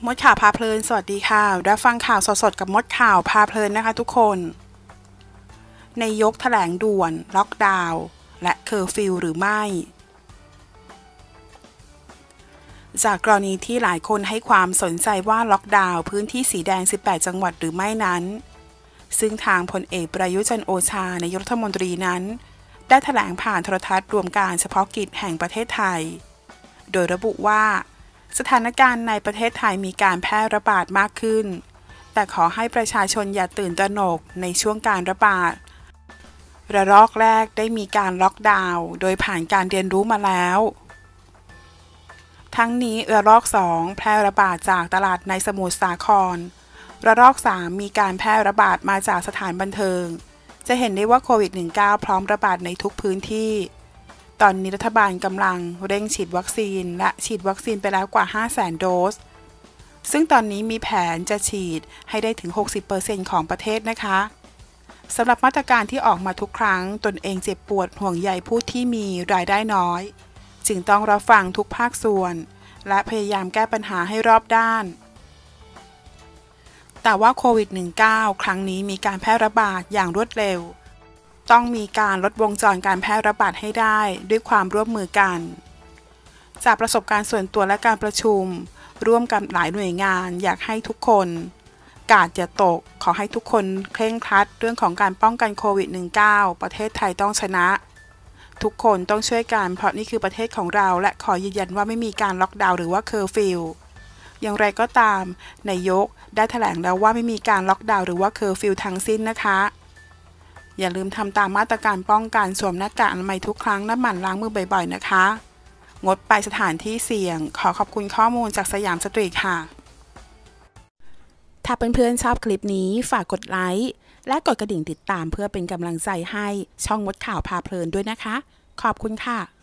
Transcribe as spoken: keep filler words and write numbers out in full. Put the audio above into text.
มดข่าวพาเพลินสวัสดีค่ะรับฟังข่าวสดๆกับมดข่าวพาเพลินนะคะทุกคนนายกแถลงด่วนล็อกดาวน์และเคอร์ฟิวหรือไม่จากกรณีที่หลายคนให้ความสนใจว่าล็อกดาวน์พื้นที่สีแดงสิบแปดจังหวัดหรือไม่นั้นซึ่งทางพลเอกประยุทธ์จันทร์โอชานายกรัฐมนตรีนั้นได้แถลงผ่านโทรทัศน์รวมการเฉพาะกิจแห่งประเทศไทยโดยระบุว่าสถานการณ์ในประเทศไทยมีการแพร่ระบาดมากขึ้นแต่ขอให้ประชาชนอย่าตื่นตระหนกในช่วงการระบาดระลอกแรกได้มีการล็อกดาวน์โดยผ่านการเรียนรู้มาแล้วทั้งนี้ระลอกสองแพร่ระบาดจากตลาดในสมุทรสาครระลอกสามมีการแพร่ระบาดมาจากสถานบันเทิงจะเห็นได้ว่าโควิด สิบเก้า พร้อมระบาดในทุกพื้นที่ตอนนี้รัฐบาลกำลังเร่งฉีดวัคซีนและฉีดวัคซีนไปแล้วกว่า ห้าแสน โดสซึ่งตอนนี้มีแผนจะฉีดให้ได้ถึง หกสิบเปอร์เซ็นต์ ของประเทศนะคะสำหรับมาตรการที่ออกมาทุกครั้งตนเองเจ็บปวดห่วงใยผู้ที่มีรายได้น้อยจึงต้องรับฟังทุกภาคส่วนและพยายามแก้ปัญหาให้รอบด้านแต่ว่าโควิด สิบเก้า ครั้งนี้มีการแพร่ระบาดอย่างรวดเร็วต้องมีการลดวงจรการแพร่ระบาดให้ได้ด้วยความร่วมมือกันจากประสบการณ์ส่วนตัวและการประชุมร่วมกับหลายหน่วยงานอยากให้ทุกคนกาดอย่าตกขอให้ทุกคนเคร่งครัดเรื่องของการป้องกันโควิด สิบเก้า ประเทศไทยต้องชนะทุกคนต้องช่วยกันเพราะนี่คือประเทศของเราและขอยืนยันว่าไม่มีการล็อกดาวน์หรือว่าเคอร์ฟิวอย่างไรก็ตามนายกได้แถลงแล้วว่าไม่มีการล็อกดาวน์หรือว่าเคอร์ฟิวทั้งสิ้นนะคะอย่าลืมทำตามมาตรการป้องกันสวมหน้ากากอนามัยทุกครั้งและหมั่นล้างมือบ่อยๆนะคะงดไปสถานที่เสี่ยงขอขอบคุณข้อมูลจากสยามสตรีทค่ะถ้าเพื่อนๆชอบคลิปนี้ฝากกดไลค์และกดกระดิ่งติดตามเพื่อเป็นกำลังใจให้ช่องมดข่าวพาเพลินด้วยนะคะขอบคุณค่ะ